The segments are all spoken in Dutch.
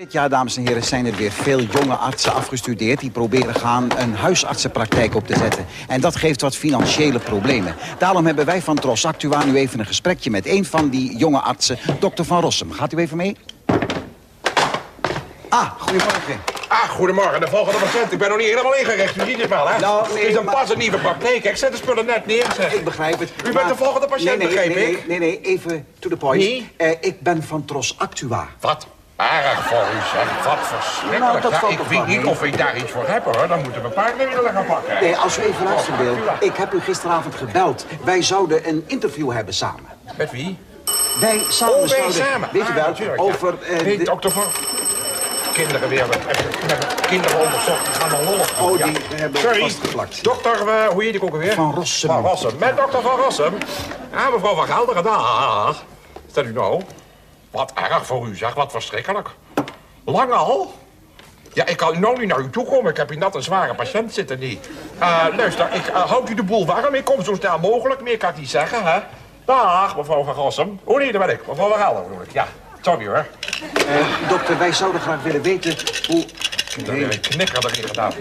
Dit jaar, dames en heren, zijn er weer veel jonge artsen afgestudeerd die proberen gaan een huisartsenpraktijk op te zetten. En dat geeft wat financiële problemen. Daarom hebben wij van Tros Actua nu even een gesprekje met een van die jonge artsen, dokter Van Rossum. Gaat u even mee? Goedemorgen. Goedemorgen, de volgende patiënt. Ik ben nog niet helemaal ingericht, u ziet het wel, hè? Nou, nee, het is een pas een nieuwe praktijk. Ik zet de spullen net neer, zeg. Ik begrijp het. U bent de volgende patiënt, begreep ik? Nee, even to the point. Nee? Ik ben van Tros Actua. Wat? Erg voor u, zeg. Wat verschrikkelijk. Nou, dat valt ik toch weet wel niet mee. of ik daar iets voor heb, hoor. Dan moeten we paardmiddelen gaan pakken. Nee, als u even luisteren wil. Ik heb u gisteravond gebeld. Wij zouden een interview hebben samen. Met wie? Wij samen zouden... samen. Weet je wel, natuurlijk, over... Nee, de... dokter Van... Kinderen weer met kinderen onderzocht. Die gaan dan lollig. Oh, die hebben we vastgeplakt. Dokter, hoe heet ik ook alweer? Van Rossum. Van Rossum. Met dokter Van Rossum. Mevrouw Van Gelderen, dag. Stel u nou. Wat erg voor u, zeg. Wat verschrikkelijk. Lang al? Ja, ik kan nou niet naar u toe komen. Ik heb hier net een zware patiënt zitten, niet. Luister, houd u de boel warm. Ik kom zo snel mogelijk. Meer kan ik niet zeggen, hè. Dag, mevrouw Van Rossum. Oh nee, daar ben ik. Mevrouw Van Gelderen bedoel ik. Ja, sorry hoor. Dokter, wij zouden graag willen weten hoe... Ik heb weer een knikker erin gedaan.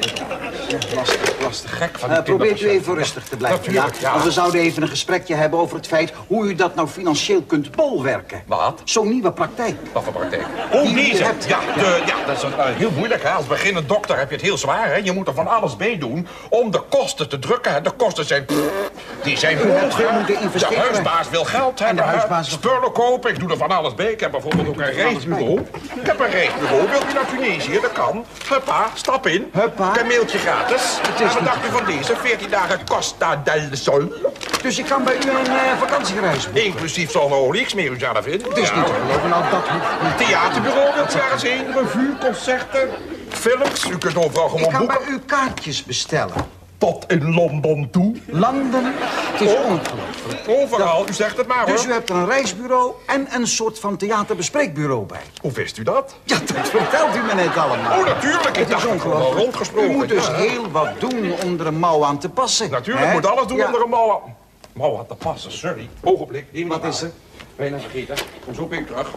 Lastig. Gek van die Probeert u even rustig te blijven. Natuurlijk, ja. Want we zouden even een gesprekje hebben over het feit hoe u dat nou financieel kunt bolwerken. Wat? Zo'n nieuwe praktijk. Wat voor praktijk? Die u deze. hebt. Ja, dat is heel moeilijk. Hè. Als beginnend dokter heb je het heel zwaar. Hè. Je moet er van alles bij doen om de kosten te drukken. Hè. De kosten zijn... Die zijn hebt veel moeten investeren. De huisbaas wil geld hebben. En de huisbaas wil... Spullen kopen. Ik doe er van alles bij. Ik heb bijvoorbeeld ook een reisbureau. Ik heb een reisbureau. Wilt u naar Tunesië? Dat kan. Huppa, stap in. Huppa. Een mailtje gratis. Het is en wat dacht u van deze? 14 dagen Costa del Sol. Dus ik kan bij u een vakantiereis boeken. Inclusief zonneolie. Ik smeer u zelf in. Het is niet te geloven, nou dat hoeft niet. Theaterbureau wilt u daar eens heen. Revue, concerten, films. U kunt overal gewoon Ik kan boeken. bij u kaartjes bestellen. Tot in Londen toe. Landen. Het is ongelooflijk. Overal, u zegt het maar, hoor. Dus u hebt er een reisbureau en een soort van theaterbespreekbureau bij. Hoe wist u dat? Ja, dat vertelt u me net allemaal. Oh, natuurlijk. Ik Het dacht is dat we wel ongelooflijk. rondgesproken. U moet dus Ja. heel wat doen om er een mouw aan te passen. Natuurlijk, Hè? moet alles doen Ja. onder een mouw. Mouw aan te passen, sorry. Ogenblik. Wat is er? Bijna vergeten. Kom zo ben ik terug.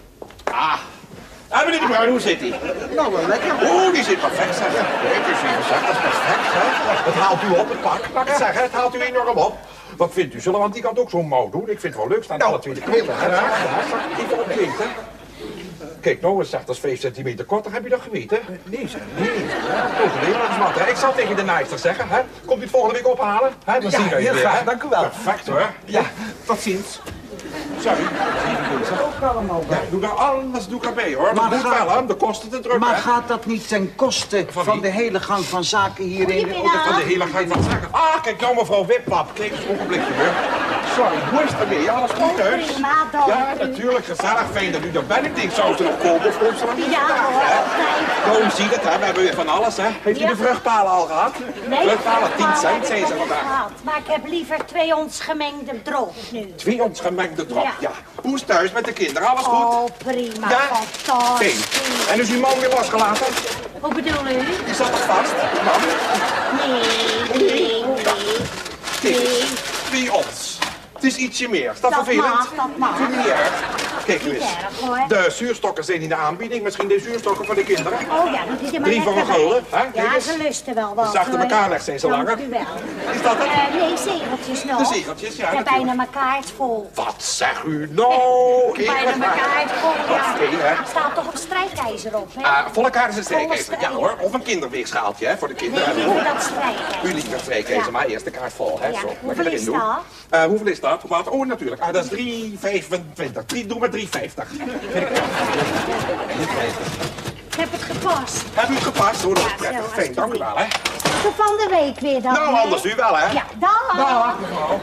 Meneer De Bruin, hoe zit hij? Nou, wel lekker. Oeh, die zit perfect, zeg. Kijk eens even, zeg. Dat is perfect, hè. Het haalt u op, het pak. Laat ik het zeggen, het haalt u enorm op. Wat vindt u? Zullen we aan die kant ook zo'n mouw doen? Ik vind het wel leuk, staan alle twee de kanten. Even opklinken. Kijk, nou, het zegt dat is 5 centimeter korter. Heb je dat geweten? Nee, zeg. Nee. Ik zal tegen de naaister zeggen, hè. Komt u het volgende week ophalen? Hè? Dan zien we heel weer, graag. hè. Dank u wel. Perfect, hoor. Ja, tot ziens. Sorry. Doe daar alles erbij, hoor. Maar moet wel, hè, de kosten te drukken. Maar hè. gaat dat niet ten koste Van van wie? de hele gang van zaken hierin? Van de hele gang van zaken. Kijk nou, mevrouw Wippap. Kijk eens, ogenblikje, hoor. Sorry, hoe is het ermee? Alles goed thuis? Prima, dank Ja, u. natuurlijk. Gezellig. Fijn dat u er bent. Ik denk, zou het erop komen of komt ze dan niet Ja, vandaag, hoor, hè? altijd. Nou, u ziet het, hè. We hebben weer van alles, hè. Heeft u Ja. de vruchtpalen al gehad? Nee, Vruchtpalen, 10 heb cent, ik zijn ze nog niet vandaag. gehad. Maar ik heb liever 2 ons gemengde droog nu. 2 ons gemengde drop, ja. Ja. Hoe is het thuis met de kinderen? Alles goed? Oh, prima. Ja? Fantastisch. Fijn. En is uw man weer losgelaten? Hoe bedoel u? Die zat nog vast? Man? Nee. Kijk, 2 ons. Het is ietsje meer. Is dat Dat vervelend? mag, dat mag. Vind je niet erg? Kijk nu Niet eens. erg, hoor. De zuurstokken zijn in de aanbieding. Misschien de zuurstokken voor de kinderen. Oh ja, doet u er maar 3 voor een lekker bij. gulden, hè? Kijk Ja, eens. ze lusten wel wat. Dus achter hoor. elkaar leg zijn ze langer. Dank u wel. Is dat het? Nee, zegeltjes nog. De zegeltjes, ja, Ik heb natuurlijk. bijna mijn kaart vol. Wat zeg u nou? Bijna mijn kaart vol, ja. Oké, hè? Staat toch een strijkijzer op, hè? Volle kaart is een Volle strijkijzer. Ja hoor. Of een kinderweegschaaltje, hè, voor de Nee, kinderen. liever dat strijkijzer. U liever strijkijzer, Ja. maar eerst de kaart vol, hè. Ja. Zo, Hoeveel lekker erin is doen. dat? Hoeveel is dat? Wat? Oh, natuurlijk. Dat is 3,25. Doe maar 3,50. Ik heb het gepast. Heb u het gepast? Hoor, dat is Ja, prettig. zo, Fijn, dank u wel, hè. Tot van de week weer dan. Nou, hè? anders u wel, hè. Ja, dag. Dag, mevrouw.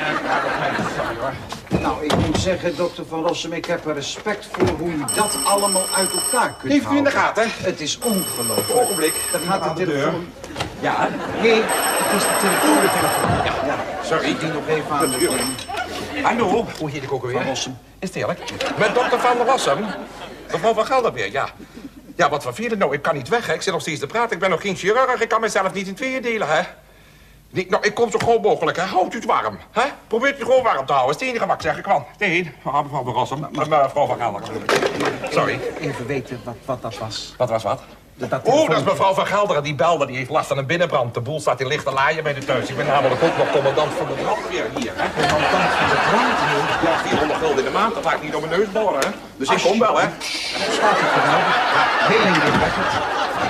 Nou, ik moet zeggen, dokter Van Rossum, ik heb er respect voor hoe u dat allemaal uit elkaar kunt Heeft u in de houden. gaten? Het is ongelooflijk. Ogenblik. Dat gaat Aan de de deur. telefoon. Ja, Nee, het is de telefoon. Ja, sorry. die nog even aan de Natuurlijk. telefoon. Hallo, hoe heet ik ook alweer? Van Rossum. Is het eerlijk? Met dokter Van Rossum. Mevrouw Van Gelder weer, ja. Ja, wat vervelend nou, ik kan niet weg, hè. Ik zit nog steeds te praten. Ik ben nog geen chirurg, ik kan mezelf niet in tweeën delen, hè. Nou, ik kom zo gauw mogelijk, hè. Houdt u het warm, hè? Probeert u gewoon warm te houden. Dat is het enige wat ik zeg. Ik kwam. Mevrouw de Rossum. Mevrouw van Gelderen. Sorry. Even weten wat dat was. Wat was wat? Dat Dat is mevrouw van Gelderen. Die belde. Die heeft last van een binnenbrand. De boel staat in lichte laaien bij de thuis. Ik ben namelijk ook nog commandant van de brandweer hier, hè. Commandant van de brandweer? Ja, 400 gulden in de maand. Dat ga ik niet door mijn neus boren, hè. Dus ik kom wel, hè. Staat het geweldig. Heel indrukwekkend.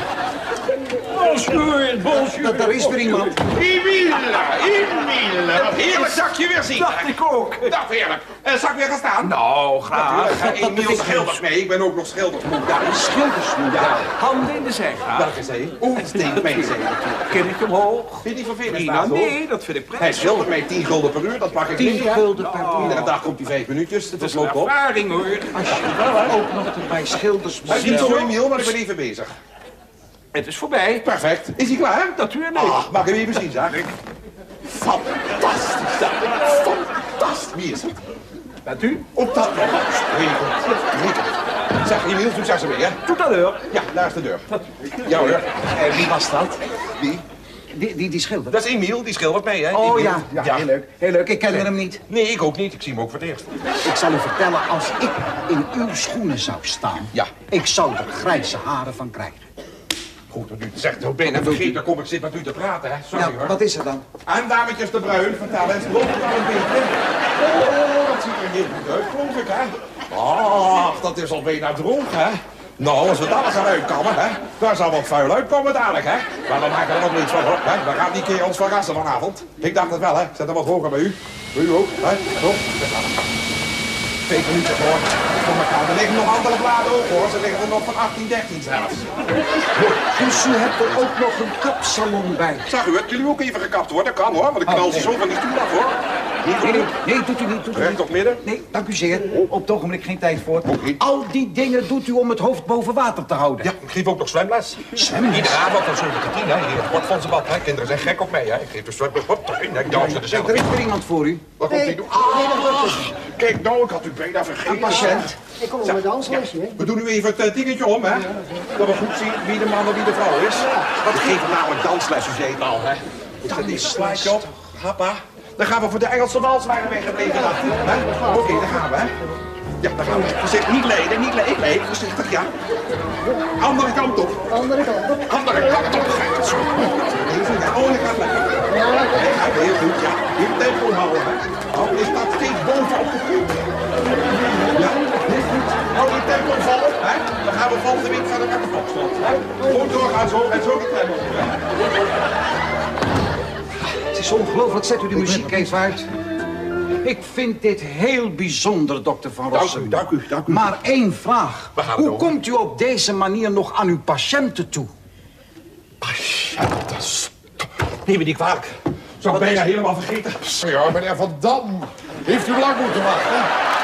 Daar is er iemand. Emile! Wat heerlijk dat je weer zien. Dacht ik ook. Dag heerlijk. Zal ik weer gaan staan? Nou, graag. Emile schildert mee. Ik ben ook nog schildersmoed. Ja, een schildersmoed. Ja. Handen in de zij graag. Welke zee? Oeh, Steenpeen zee. Ken ik omhoog? Vind je die vervelend? Nou, nee, dat vind ik Hij prettig. schildert mij 10 gulden per uur. Dat pak ik 10 niet, hè. gulden per uur. Iedere dag komt hij 5 minuutjes. Dat Dat is is een loopt op. ervaring, hoor. Als je ook nog bij schildersmoed... Hij ziet zo Emile, maar ik ben even bezig. Het is voorbij. Perfect. Is hij klaar? Natuurlijk. Ach, mag ik hem even zien, zeg? Fantastisch. Fantastisch. Wie is het? Bent u? Op dat moment. Sprekend. Zeg, Emile, succes ermee, hè? Doet dat deur. Ja, daar is de deur. Ja hoor. Wie was dat? Wie? Die schilder? Dat is Emile, die schildert mee, hè? Oh Emile. ja, heel leuk. Heel leuk. Ik ken hem niet. Nee, ik ook niet. Ik zie hem ook voor het eerst. Ik zal u vertellen, als ik in uw schoenen zou staan... Ja. Ik zou er grijze haren van krijgen. Goed dat u het zegt. Ik ben en vergeet, dan kom ik zitten met u te praten, hè? Sorry, Ja, hoor. wat is er dan? En dametjes de Bruin, vertel eens, loopt het al een beetje? Oh, dat ziet er heel goed uit, geloof ik, hè? Ach, dat is al bijna droog, hè? Nou, als we dat gaan uitkammen, hè? Daar zal wat vuil uitkomen dadelijk, hè? Maar dan maken we er nog iets van, hoor. Hè? Dan gaat die keer ons verrassen vanavond. Ik dacht het wel, hè? Zet hem wat hoger bij u. Bij u ook, hè? Zo. 2 minuten, hoor. Voor elkaar. Er liggen nog andere bladen ook, hoor. Ze liggen er nog van 1813 zelfs. Dus u hebt er ook nog een kapsalon bij. Zag u het? Jullie ook even gekapt worden? Kan, hoor. Want ik knal ze zo van die stoel af, hoor. Nee, doet u niet. Doet u Recht niet. op midden. Nee, dank u zeer. Op het ogenblik geen tijd voor. Oké. Al die dingen doet u om het hoofd boven water te houden. Ja, ik geef ook nog zwemles. Zwemles? Iedere avond van 7 tot 10, hè. Hier in het sportfondsbad, hè. Kinderen zijn gek op mij, hè. Ik geef de zwemles op erin, hè. Ik dans er zelf. Er is er iemand voor u. Wat komt hij doen? Kijk nou, ik had u bijna vergeten. Een patiënt. Ik kom op mijn danslesje, hè? We doen nu even het dingetje om, hè. Dat we goed zien wie de man en wie de vrouw is. Want ik geef namelijk dansles, u zei het al, hè. Ik zet deze slaatje op. Happa. Dan gaan we voor de Engelse wals waar we weggebleven laten. Oké, daar gaan we, hè. Ja, daar gaan we. Voorzichtig, niet leden, niet leden. Ik leed, voorzichtig, ja. Andere kant op. Andere kant op. Andere kant op. Zo. Even, ja, oh, dat gaat lekker. Hij gaat heel goed, ja. Heel tempo houden, hè. Oh, is dat steeds bovenop de grond? Ja, heel goed. Hou die tempo vol, hè. Dan gaan we volgende week verder met de volksstand, hè. Gewoon doorgaan zo en zo de tempo. Het is ongelooflijk. Zet u de muziek even uit. Ik vind dit heel bijzonder, dokter Van Rossum. Dank u. Maar één vraag. Waar gaan we Hoe over? komt u op deze manier nog aan uw patiënten toe? Patiënten. Neem me niet kwalijk. Zou ik bijna helemaal vergeten. Ja, meneer Van Dam. Heeft u lang moeten wachten?